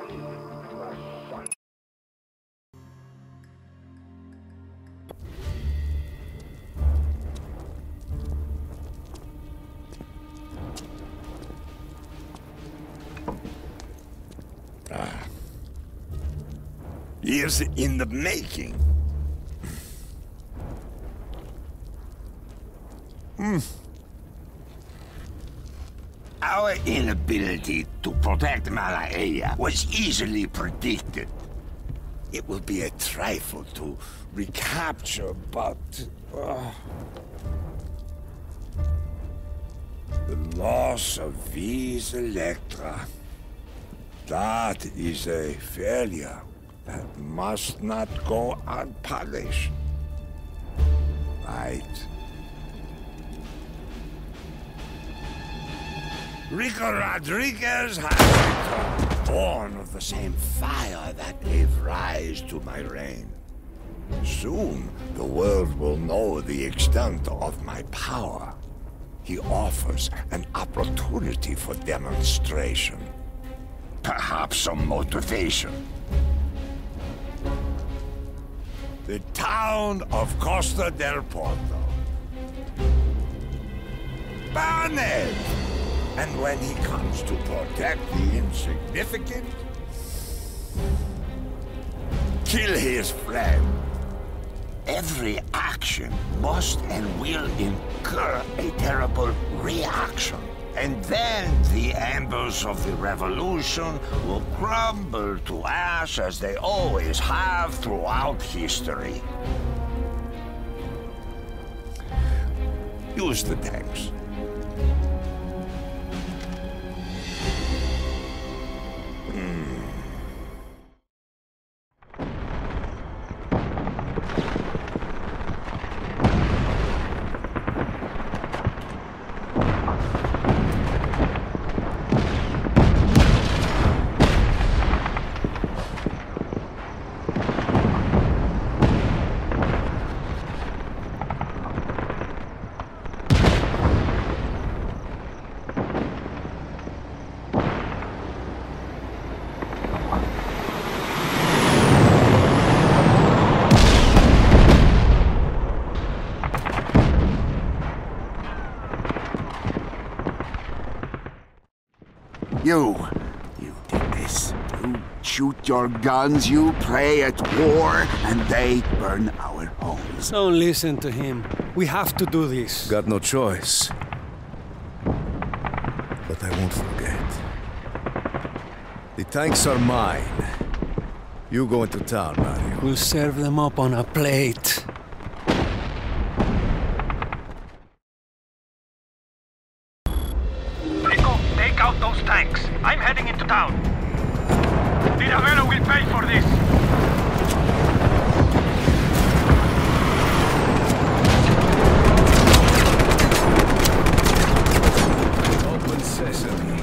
Years in the making. Our inability to protect Malaya was easily predicted. It will be a trifle to recapture, but... the loss of Vis Electra. That is a failure that must not go unpunished. Right. Rico Rodriguez has returned, born of the same fire that gave rise to my reign. Soon, the world will know the extent of my power. He offers an opportunity for demonstration. Perhaps some motivation. The town of Costa del Porto. Barnett! And when he comes to protect the insignificant, kill his friend. Every action must and will incur a terrible reaction. And then the embers of the revolution will crumble to ash as they always have throughout history. Use the tanks. You did this. You shoot your guns, you play at war, and they burn our homes. Don't listen to him. We have to do this. Got no choice. But I won't forget. The tanks are mine. You go into town, Mario. We'll serve them up on a plate. Take out those tanks. I'm heading into town. Tiravero will pay for this. Open sesame.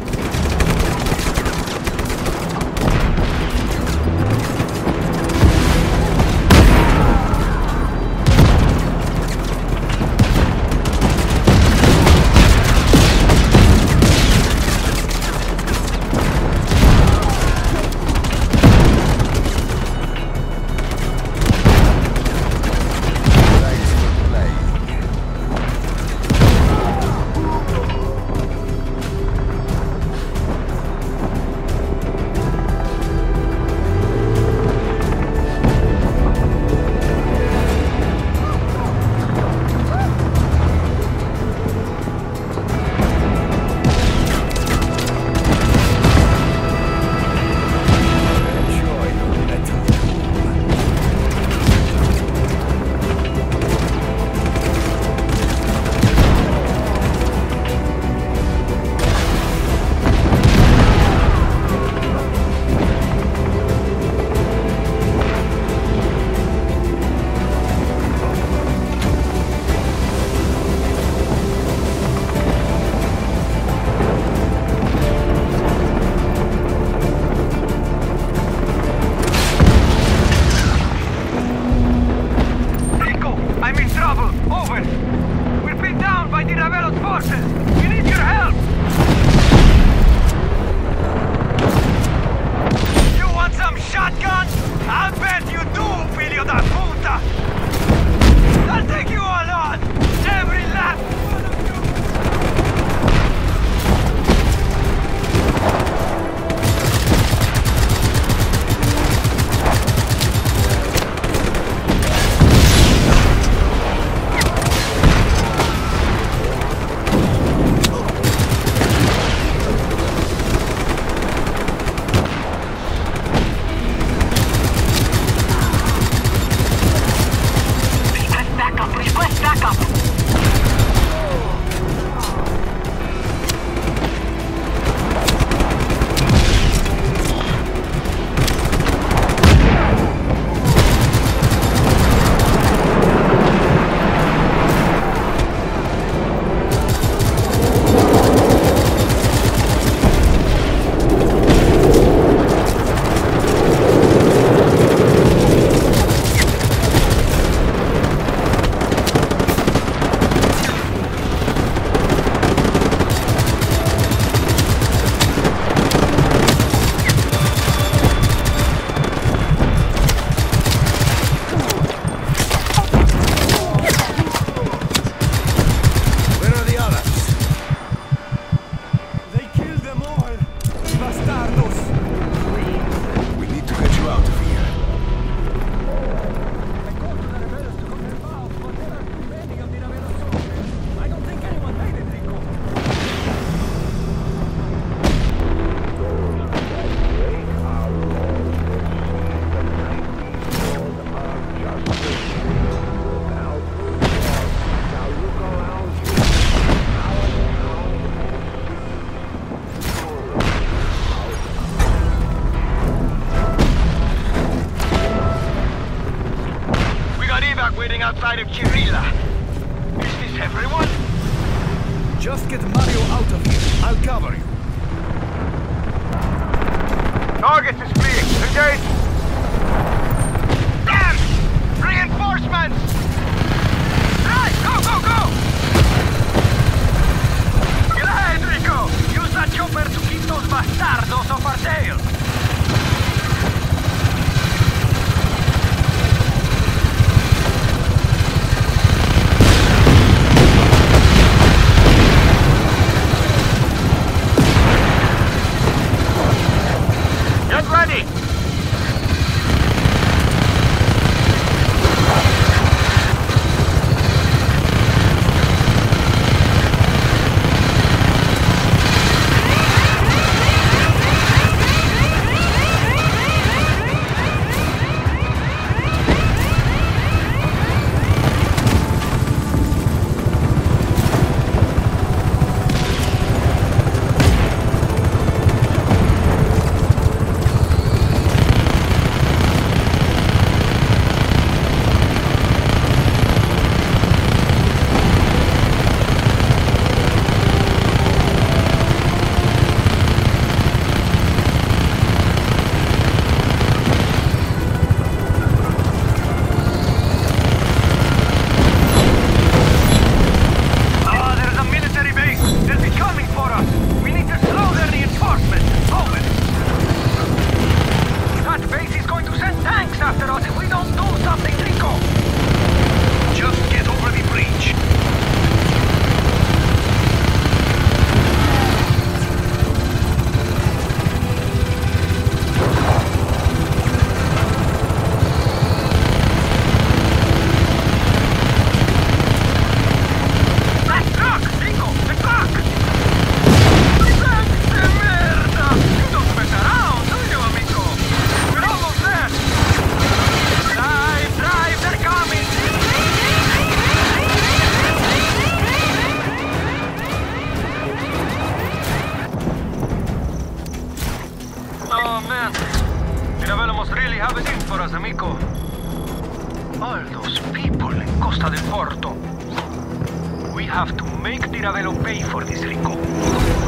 outside of Chirilla. Is this everyone? Just get Mario out of here. I'll cover you. Target is fleeing. Engage! Damn! Reinforcements! Right, go, go, go! Get ahead, Rico! Use that chopper to keep those bastardos off our tail! Get ready! Really have it in for us, amico. All those people in Costa del Porto. We have to make Tiravello pay for this, Rico.